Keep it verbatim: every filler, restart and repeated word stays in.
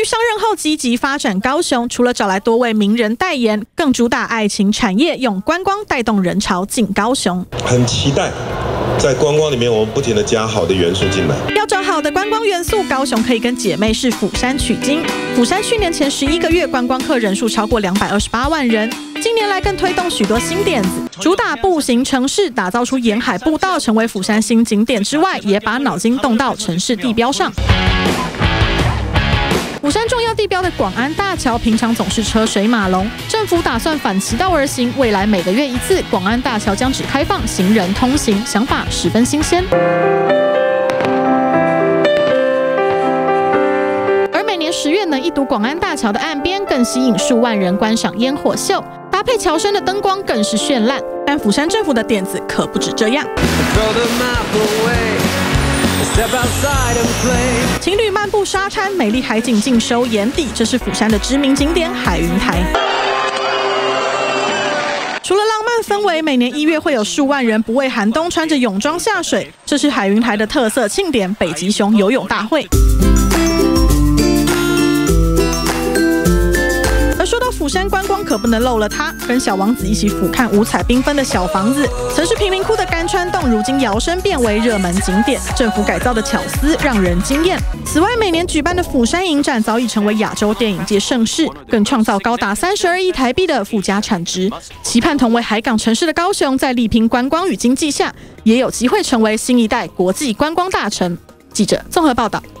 上任后积极发展高雄，除了找来多位名人代言，更主打爱情产业，用观光带动人潮进高雄。 很期待在观光里面，我们不停的加好的元素进来。 要找好的观光元素，高雄可以跟姐妹市釜山取经。釜山去年前十一个月观光客人数超过两百二十八万人，近年来更推动许多新点子，主打步行城市，打造出沿海步道成为釜山新景点之外，也把脑筋动到城市地标上。釜山重要地标的广安大桥，平常总是车水马龙，政府打算反其道而行，未来每个月一次，广安大桥将只开放行人通行，想法十分新鲜。而每年十月能一睹广安大桥的岸边，更吸引数万人观赏烟火秀，搭配桥身的灯光更是绚烂。但釜山政府的点子可不止这样。情侣漫步沙滩，美丽海景尽收眼底。这是釜山的知名景点海云台。除了浪漫氛围，每年一月会有数万人不畏寒冬，穿着泳装下水。这是海云台的特色庆典——北极熊游泳大会。而说到釜山观光，可不能漏了它。跟小王子一起俯瞰五彩缤纷的小房子，曾是贫民窟的甘川洞，如今摇身变为热门景点。政府改造的巧思让人惊艳。此外，每年举办的釜山影展早已成为亚洲电影界盛事，更创造高达三十二亿台币的附加产值。期盼同为海港城市的高雄，在力拼观光与经济下，也有机会成为新一代国际观光大城。记者综合报道。